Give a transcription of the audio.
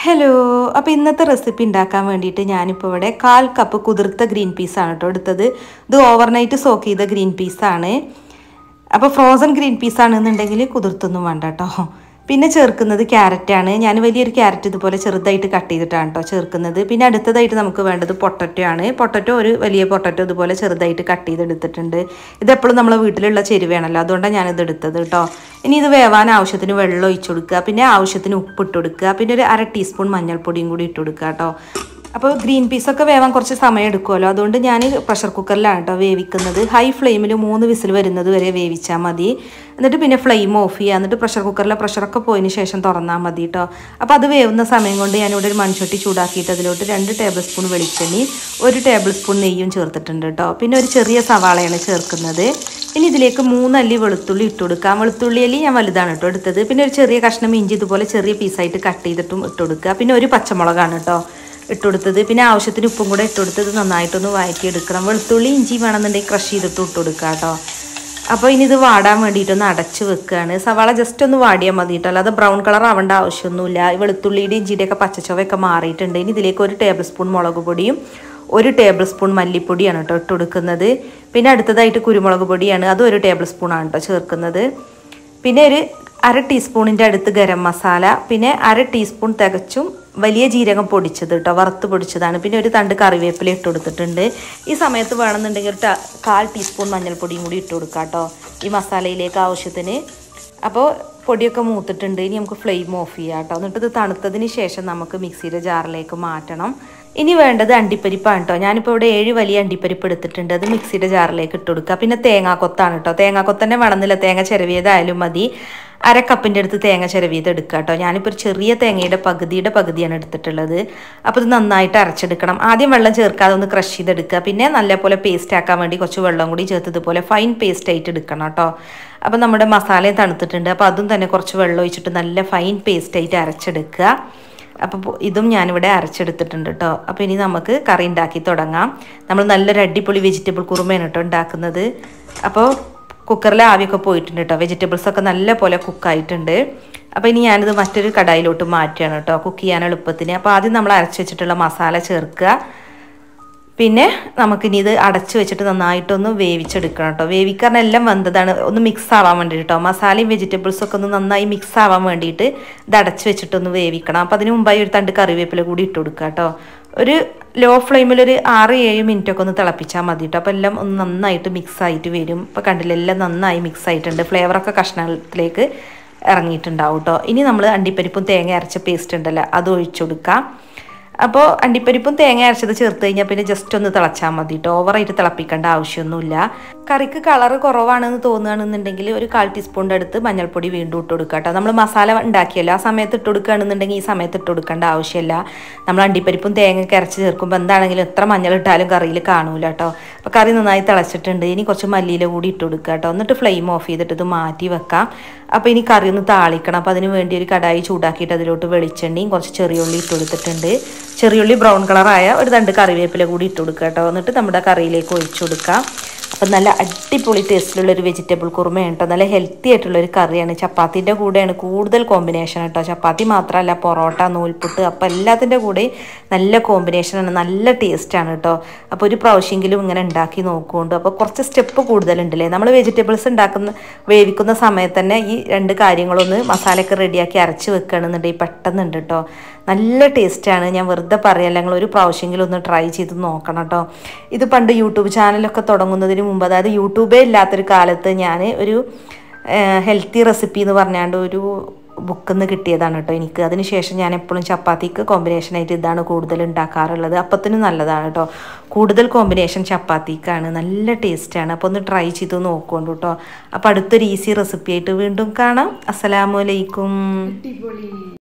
Hello, അപ്പോൾ ഇന്നത്തെ recipe ഉണ്ടാക്കാൻ വേണ്ടിയിട്ട് ഞാനിപ്പോൾ ഇവിടെ 1/4 കപ്പ് കുതിർത്ത ഗ്രീൻ പീസാണ് കേട്ടോ എടുത്തത്. ഇത് ഓവർനൈറ്റ് സോക്ക് ചെയ്ത ഗ്രീൻ പീസാണ്. അപ്പോൾ ഫ്രോസൺ ഗ്രീൻ പീസാണെന്നുണ്ടെങ്കിൽ കുതിർത്തൊന്നും വേണ്ട കേട്ടോ. പിന്നെ ചേർക്കുന്നത് ക്യാരറ്റാണ്. ഞാൻ വലിയൊരു ക്യാരറ്റ് ഇതുപോലെ ചെറുതായിട്ട് കട്ട് ചെയ്തിട്ടാണ് കേട്ടോ ചേർക്കുന്നത്. പിന്നെ അടുത്തതായിട്ട് നമുക്ക് വേണ്ടത് പൊട്ടറ്റോ ആണ്. പൊട്ടറ്റോ ഒരു വലിയ പൊട്ടറ്റോ ഇതുപോലെ ചെറുതായിട്ട് കട്ട് ചെയ്തെടുത്തിട്ടുണ്ട്. ഇതെപ്പോഴും നമ്മളെ വീട്ടിലുള്ള ചെരുവയാണല്ലോ, അതുകൊണ്ടാണ് ഞാനിത് എടുത്തത് കേട്ടോ. ഇനി ഇത് വേവാൻ ആവശ്യത്തിന് വെള്ളം ഒഴിച്ചു കൊടുക്കുക, പിന്നെ ആവശ്യത്തിന് ഉപ്പ് ഇട്ട് കൊടുക്കുക, പിന്നെ ഒരു 1/2 ടീസ്പൂൺ മഞ്ഞൾപ്പൊടിയും കൂടി ഇട്ട് കൊടുക്കുക കേട്ടോ. അപ്പോൾ ഗ്രീൻ പീസൊക്കെ വേവാൻ കുറച്ച് സമയം എടുക്കുമല്ലോ, അതുകൊണ്ട് ഞാൻ പ്രഷർ കുക്കറിലാണ് കേട്ടോ വേവിക്കുന്നത്. ഹൈ ഫ്ലെയിമിൽ 3 വിസിൽ വരുന്നത് വരെ വേവിച്ചാൽ മതി. എന്നിട്ട് പിന്നെ ഫ്ലെയിം ഓഫ് ചെയ്യുക. എന്നിട്ട് പ്രഷർ കുക്കറിലെ പ്രഷറൊക്കെ പോയതിന് ശേഷം തുറന്നാൽ മതി കേട്ടോ. അപ്പോൾ അത് വേവുന്ന സമയം കൊണ്ട് ഞാനിവിടെ ഒരു മൺചട്ടി ചൂടാക്കിയിട്ട് അതിലോട്ട് 2 ടേബിൾ സ്പൂൺ വെളിച്ചെണ്ണയും 1 ടേബിൾ സ്പൂൺ നെയ്യും ചേർത്തിട്ടുണ്ട് കേട്ടോ. പിന്നെ ഒരു ചെറിയ സവാളയാണ് ചേർക്കുന്നത്. ഇനി ഇതിലേക്ക് 3 അല്ലി വെളുത്തുള്ളി ഇട്ട് കൊടുക്കാം. വെളുത്തുള്ളി അല്ലി ഞാൻ വലുതാണ് കേട്ടോ എടുത്തത്. പിന്നെ ഒരു ചെറിയ കഷ്ണം ഇഞ്ചി ഇതുപോലെ ചെറിയ പീസായിട്ട് കട്ട് ചെയ്തിട്ടും ഇട്ട് കൊടുക്കുക. പിന്നെ ഒരു പച്ചമുളകാണ് കേട്ടോ ഇട്ട് കൊടുത്തത്. പിന്നെ ആവശ്യത്തിന് ഉപ്പും കൂടെ ഇട്ട് കൊടുത്തത് നന്നായിട്ടൊന്ന് വഴറ്റിയെടുക്കണം. വെളുത്തുള്ളി ഇഞ്ചി വേണമെന്നുണ്ടെങ്കിൽ ക്രഷ് ചെയ്തിട്ട് ഇട്ട് കൊടുക്കുക കേട്ടോ. അപ്പോൾ ഇനി ഇത് വാടാൻ വേണ്ടിയിട്ടൊന്ന് അടച്ച് വെക്കുകയാണ്. സവാള ജസ്റ്റ് ഒന്ന് വാടിയാൽ മതി കേട്ടോ, അല്ലാതെ ബ്രൗൺ കളർ ആവേണ്ട ആവശ്യമൊന്നുമില്ല. വെളുത്തുള്ളിയുടെ ഇഞ്ചിയുടെയൊക്കെ പച്ചച്ചൊവയൊക്കെ മാറിയിട്ടുണ്ട്. ഇനി ഇതിലേക്ക് 1 ടേബിൾ സ്പൂൺ മുളക് പൊടിയും 1 ടേബിൾ സ്പൂൺ മല്ലിപ്പൊടിയാണ് കേട്ടോ ഇട്ട് കൊടുക്കുന്നത്. പിന്നെ അടുത്തതായിട്ട് കുരുമുളക് പൊടിയാണ്, അത് 1 ടേബിൾ സ്പൂണാണ് കേട്ടോ ചേർക്കുന്നത്. പിന്നെ ഒരു 1/2 ടീസ്പൂണിൻ്റെ അടുത്ത് ഗരം മസാല, പിന്നെ 1/2 ടീസ്പൂൺ തികച്ചും വലിയ ജീരകം പൊടിച്ചത് കേട്ടോ, വറുത്ത് പൊടിച്ചതാണ്. പിന്നെ ഒരു തണ്ട് കറിവേപ്പില ഇട്ട് കൊടുത്തിട്ടുണ്ട്. ഈ സമയത്ത് വേണമെന്നുണ്ടെങ്കിൽ ഒരു 1/4 ടീസ്പൂൺ മഞ്ഞൾപ്പൊടിയും കൂടി ഇട്ട് കൊടുക്കാം കേട്ടോ ഈ മസാലയിലേക്ക് ആവശ്യത്തിന്. അപ്പോൾ പൊടിയൊക്കെ മൂത്തിട്ടുണ്ട്. ഇനി നമുക്ക് ഫ്ലെയിം ഓഫ് ചെയ്യാം കേട്ടോ. എന്നിട്ട് ഇത് തണുത്തതിന് ശേഷം നമുക്ക് മിക്സിയുടെ ജാറിലേക്ക് മാറ്റണം. ഇനി വേണ്ടത് അണ്ടിപ്പരിപ്പാണ് കേട്ടോ. ഞാനിപ്പോൾ ഇവിടെ 7 വലിയ അണ്ടിപ്പരിപ്പ് എടുത്തിട്ടുണ്ട്. അത് മിക്സിയുടെ ജാറിലേക്ക് ഇട്ട് കൊടുക്കുക. പിന്നെ തേങ്ങാക്കൊത്താണ് കേട്ടോ. തേങ്ങാക്കൊത്തന്നെ വേണമെന്നില്ല, തേങ്ങ ചിരവിയതായാലും മതി. 1/2 കപ്പിൻ്റെ അടുത്ത് തേങ്ങ ചിരവിയത് എടുക്കുക കേട്ടോ. ഞാനിപ്പോൾ ഒരു ചെറിയ തേങ്ങയുടെ പകുതിയാണ് എടുത്തിട്ടുള്ളത്. അപ്പോൾ ഇത് നന്നായിട്ട് അരച്ചെടുക്കണം. ആദ്യം വെള്ളം ചേർക്കാതെ ഒന്ന് ക്രഷ് ചെയ്തെടുക്കുക. പിന്നെ നല്ലപോലെ പേസ്റ്റ് ആക്കാൻ വേണ്ടി കുറച്ച് വെള്ളം കൂടി ചേർത്ത് ഇതുപോലെ ഫൈൻ പേസ്റ്റ് ആയിട്ട് എടുക്കണം കേട്ടോ. അപ്പോൾ നമ്മുടെ മസാലയും തണുത്തിട്ടുണ്ട്. അപ്പോൾ അതും തന്നെ കുറച്ച് വെള്ളം ഒഴിച്ചിട്ട് നല്ല ഫൈൻ പേസ്റ്റ് ആയിട്ട് അരച്ചെടുക്കുക. അപ്പോൾ ഇതും ഞാനിവിടെ അരച്ചെടുത്തിട്ടുണ്ട് കേട്ടോ. അപ്പോൾ ഇനി നമുക്ക് കറി ഉണ്ടാക്കി തുടങ്ങാം. നമ്മൾ നല്ലൊരു അടിപൊളി വെജിറ്റബിൾ കുറുമയാണ് കേട്ടോ ഉണ്ടാക്കുന്നത്. അപ്പോൾ കുക്കറിലെ ആവിയൊക്കെ പോയിട്ടുണ്ട് കേട്ടോ. വെജിറ്റബിൾസൊക്കെ നല്ല പോലെ കുക്കായിട്ടുണ്ട്. അപ്പോൾ ഇനി ഞാനിത് മറ്റൊരു കടായിലോട്ട് മാറ്റുകയാണ് കേട്ടോ, കുക്ക് ചെയ്യാൻ എളുപ്പത്തിന്. അപ്പോൾ ആദ്യം നമ്മൾ അരച്ച് വെച്ചിട്ടുള്ള മസാല ചേർക്കുക. പിന്നെ നമുക്കിനി ഇത് അടച്ച് വെച്ചിട്ട് നന്നായിട്ടൊന്ന് വേവിച്ചെടുക്കണം കേട്ടോ. വേവിക്കാൻ എല്ലാം വെന്തതാണ്, ഒന്ന് മിക്സ് ആവാൻ വേണ്ടിയിട്ട് കേട്ടോ. മസാലയും വെജിറ്റബിൾസും ഒക്കെ ഒന്ന് നന്നായി മിക്സ് ആവാൻ വേണ്ടിയിട്ട് ഇത് അടച്ച് വെച്ചിട്ടൊന്ന് വേവിക്കണം. അപ്പോൾ അതിന് മുമ്പായി ഒരു തണ്ട് കറിവേപ്പില കൂടി ഇട്ട് കൊടുക്കുക കേട്ടോ. ഒരു ലോ ഫ്ലെയിമിൽ ഒരു 6-7 മിനിറ്റൊക്കെ ഒന്ന് തിളപ്പിച്ചാൽ മതി കേട്ടോ. അപ്പോൾ എല്ലാം ഒന്ന് നന്നായിട്ട് മിക്സ് ആയിട്ട് വരും. ഇപ്പോൾ കണ്ടില്ല, എല്ലാം നന്നായി മിക്സ് ആയിട്ടുണ്ട്. ഫ്ലേവറൊക്കെ കഷ്ണത്തിലേക്ക് ഇറങ്ങിയിട്ടുണ്ടാവും കേട്ടോ. ഇനി നമ്മൾ അണ്ടിപ്പരിപ്പും തേങ്ങ അരച്ച പേസ്റ്റ് ഉണ്ടല്ലോ, അത് ഒഴിച്ചു കൊടുക്കാം. അപ്പോൾ അണ്ടിപ്പരിപ്പും തേങ്ങ അരച്ചത് ചേർത്ത് കഴിഞ്ഞാൽ പിന്നെ ജസ്റ്റ് ഒന്ന് തിളച്ചാൽ മതി കേട്ടോ. ഓവറായിട്ട് തിളപ്പിക്കേണ്ട ആവശ്യമൊന്നുമില്ല. കറിക്ക് കളറ് കുറവാണെന്ന് തോന്നുകയാണെന്നുണ്ടെങ്കിൽ ഒരു 1/4 ടീസ്പൂണിൻ്റെ അടുത്ത് മഞ്ഞൾപ്പൊടി വീണ്ടും ഇട്ട് കൊടുക്കുക കേട്ടോ. നമ്മൾ മസാല ഉണ്ടാക്കിയല്ലോ, ആ സമയത്ത് ഇട്ട് കൊടുക്കുകയാണെന്നുണ്ടെങ്കിൽ ഈ സമയത്ത് ഇട്ട് കൊടുക്കേണ്ട ആവശ്യമില്ല. നമ്മൾ അണ്ടിപ്പരിപ്പും തേങ്ങയൊക്കെ അരച്ച് ചേർക്കുമ്പോൾ എന്താണെങ്കിലും എത്ര മഞ്ഞളിട്ടാലും കറിയിൽ കാണൂല കേട്ടോ. അപ്പോൾ കറി നന്നായി തിളച്ചിട്ടുണ്ട്. ഇനി കുറച്ച് മല്ലിയില കൂടി ഇട്ട് കൊടുക്കുക കേട്ടോ. എന്നിട്ട് ഫ്ലെയിം ഓഫ് ചെയ്തിട്ട് ഇത് മാറ്റി വെക്കാം. അപ്പോൾ ഇനി കറി ഒന്ന് താളിക്കണം. അപ്പോൾ അതിന് വേണ്ടി ഒരു കടായി ചൂടാക്കിയിട്ട് അതിലോട്ട് വെളിച്ചെണ്ണയും കുറച്ച് ചെറിയുള്ളി ഇട്ട് കൊടുത്തിട്ടുണ്ട്. ചെറിയുള്ളി ബ്രൗൺ കളറായ ഒരു തണ്ട് കറിവേപ്പില കൂടി ഇട്ട് കൊടുക്കുക കേട്ടോ. എന്നിട്ട് നമ്മുടെ കറിയിലേക്ക് ഒഴിച്ചു കൊടുക്കാം. അപ്പം നല്ല അടിപൊളി ടേസ്റ്റിലുള്ളൊരു വെജിറ്റബിൾ കുറുമയാണ് കേട്ടോ. നല്ല ഹെൽത്തി ആയിട്ടുള്ളൊരു കറിയാണ്. ചപ്പാത്തിൻ്റെ കൂടെയാണ് കൂടുതൽ കോമ്പിനേഷൻ കേട്ടോ. ചപ്പാത്തി മാത്രമല്ല, പൊറോട്ട, നൂൽപുട്ട്, അപ്പം എല്ലാത്തിൻ്റെ കൂടെ നല്ല കോമ്പിനേഷനാണ്, നല്ല ടേസ്റ്റാണ് കേട്ടോ. അപ്പോൾ ഒരു പ്രാവശ്യമെങ്കിലും ഇങ്ങനെ ഉണ്ടാക്കി നോക്കുന്നുണ്ട്. അപ്പോൾ കുറച്ച് സ്റ്റെപ്പ് കൂടുതലുണ്ടല്ലേ. നമ്മൾ വെജിറ്റബിൾസ് വേവിക്കുന്ന സമയത്ത് തന്നെ ഈ 2 കാര്യങ്ങളൊന്ന് മസാലയൊക്കെ റെഡിയാക്കി അരച്ച് വെക്കുകയാണെന്നുണ്ടെങ്കിൽ പെട്ടെന്നുണ്ട് കേട്ടോ. നല്ല ടേസ്റ്റാണ്. ഞാൻ വെറുതെ പറയല്ല, നിങ്ങൾ ഒരു പ്രാവശ്യമെങ്കിലും ഒന്ന് ട്രൈ ചെയ്ത് നോക്കണം കേട്ടോ. ഇത് പണ്ട് യൂട്യൂബ് ചാനലൊക്കെ തുടങ്ങുന്നതിന് മുമ്പ്, അതായത് യൂട്യൂബേ ഇല്ലാത്തൊരു കാലത്ത് ഞാൻ ഒരു ഹെൽത്തി റെസിപ്പി എന്ന് പറഞ്ഞാണ്ട് ഒരു ബുക്കിൽ നിന്ന് കിട്ടിയതാണ് കേട്ടോ എനിക്ക്. അതിനുശേഷം ഞാൻ എപ്പോഴും ചപ്പാത്തിക്ക് കോമ്പിനേഷനായിട്ട് ഇതാണ് കൂടുതൽ ഉണ്ടാക്കാറുള്ളത്. അപ്പത്തിനും നല്ലതാണ് കേട്ടോ. കൂടുതൽ കോമ്പിനേഷൻ ചപ്പാത്തിക്കാണ്, നല്ല ടേസ്റ്റാണ്. അപ്പോൾ ഒന്ന് ട്രൈ ചെയ്ത് നോക്കുകൊണ്ട് കേട്ടോ. അപ്പോൾ അടുത്തൊരു ഈസി റെസിപ്പി ആയിട്ട് വീണ്ടും കാണാം. അസ്സലാമു അലൈക്കും.